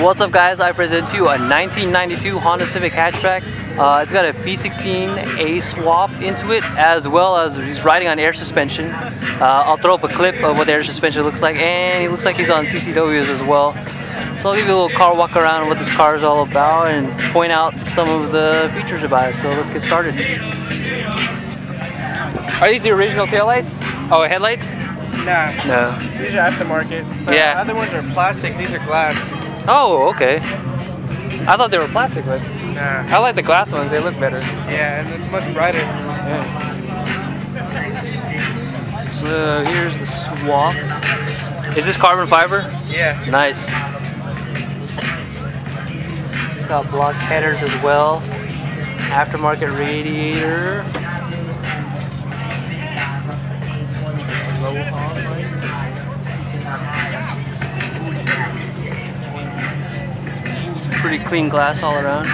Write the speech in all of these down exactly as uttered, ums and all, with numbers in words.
What's up guys, I present to you a nineteen ninety-two Honda Civic hatchback. Uh, it's got a B sixteen A swap into it, as well as he's riding on air suspension. Uh, I'll throw up a clip of what the air suspension looks like, and he looks like he's on C C W's as well. So I'll give you a little car walk around of what this car is all about and point out some of the features about it. So let's get started. Are these the original taillights? Oh, headlights? Nah. No. These are aftermarket. The Yeah. other ones are plastic, these are glass. Oh, okay. I thought they were plastic, but Nah. I like the glass ones. They look better. Yeah, and it's much brighter. Yeah. So here's the swap. Is this carbon fiber? Yeah. Nice. It's got block headers as well. Aftermarket radiator. Pretty clean glass all around.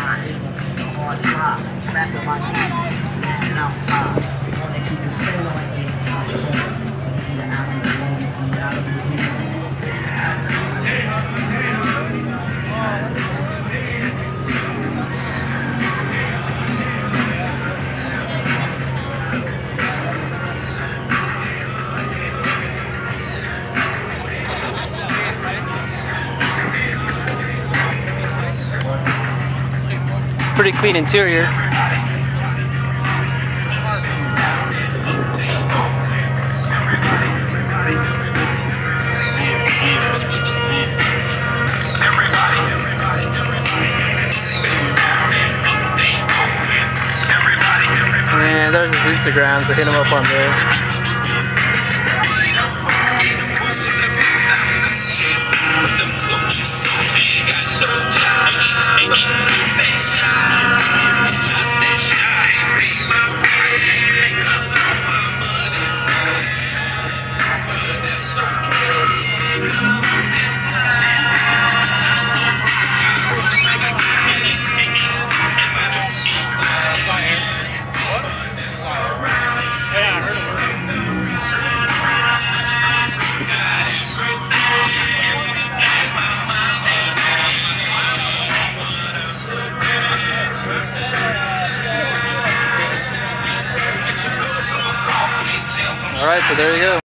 Pretty clean interior. And there's his Instagram, so hit him up on there. Alright, so there you go.